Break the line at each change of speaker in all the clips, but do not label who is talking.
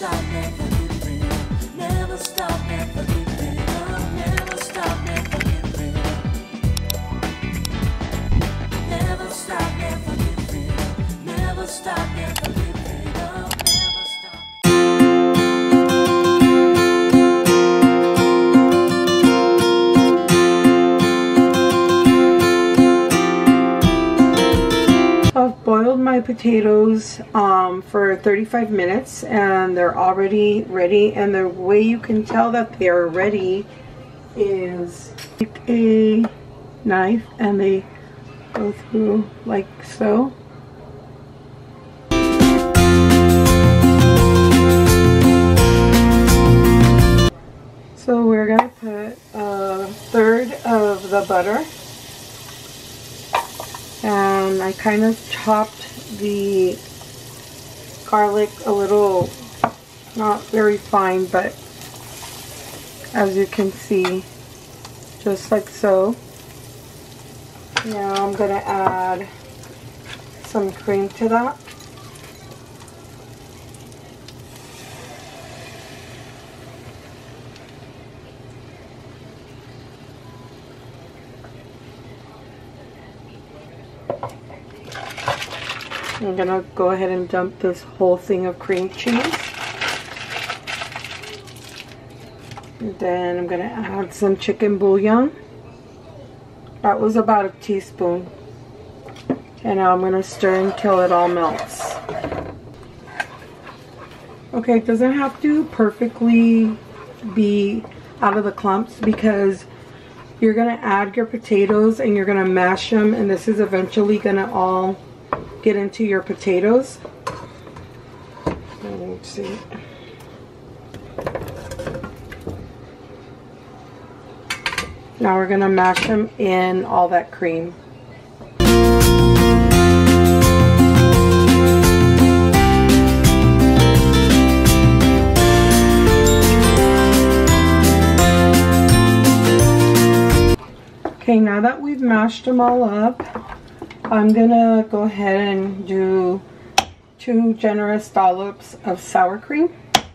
stop, never give it up. Never stop, never give it up. Never stop, never give it up. Never stop, never give it up. Never stop, never give it up. Never stop.
I've boiled my potatoes for 35 minutes and they're already ready, and the way you can tell that they are ready is take a knife and they go through like so. So we're gonna put a third of the butter. And I kind of chopped the garlic a little, not very fine, but as you can see, just like so. Now I'm going to add some cream to that. I'm going to go ahead and dump this whole thing of cream cheese. And then I'm going to add some chicken bouillon. That was about a teaspoon. And now I'm going to stir until it all melts. Okay, it doesn't have to perfectly be out of the clumps because you're going to add your potatoes and you're going to mash them, and this is eventually going to all get into your potatoes. Let's see. Now we're gonna mash them in all that cream. Okay, now that we've mashed them all up, I'm gonna go ahead and do 2 generous dollops of sour cream,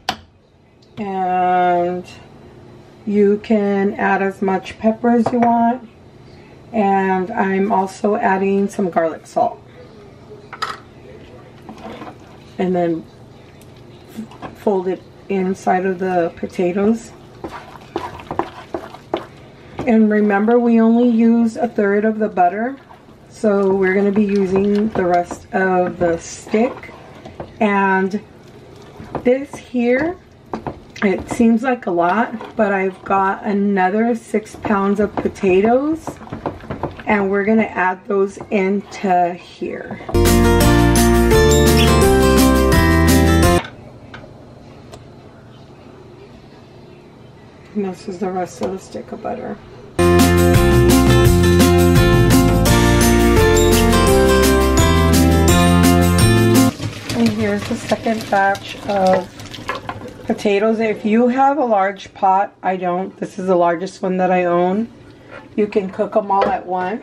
and you can add as much pepper as you want, and I'm also adding some garlic salt, and then fold it inside of the potatoes. And remember, we only use a third of the butter. So we're going to be using the rest of the stick. And this here, it seems like a lot, but I've got another 6 pounds of potatoes, and we're going to add those into here. And this is the rest of the stick of butter. And here's the second batch of potatoes. If you have a large pot, I don't. This is the largest one that I own. You can cook them all at once.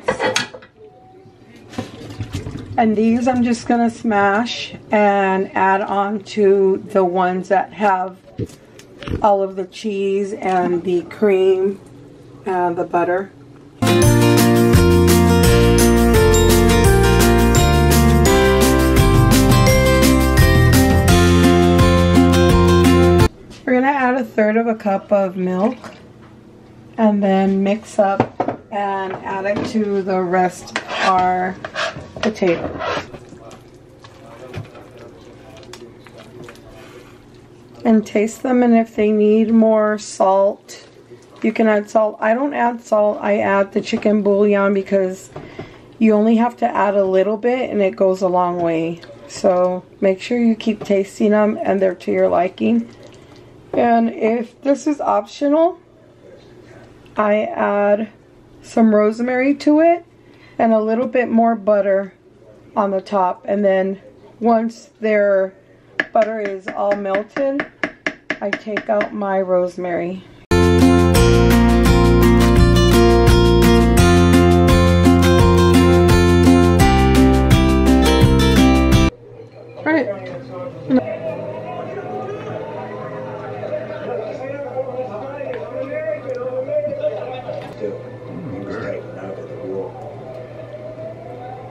And these I'm just going to smash and add on to the ones that have all of the cheese and the cream and the butter. We're going to add a third of a cup of milk and then mix up and add it to the rest of our potatoes. And taste them, and if they need more salt, you can add salt. I don't add salt, I add the chicken bouillon because you only have to add a little bit and it goes a long way. So make sure you keep tasting them and they're to your liking. And if this is optional, I add some rosemary to it and a little bit more butter on the top. And then once their butter is all melted, I take out my rosemary. Alright.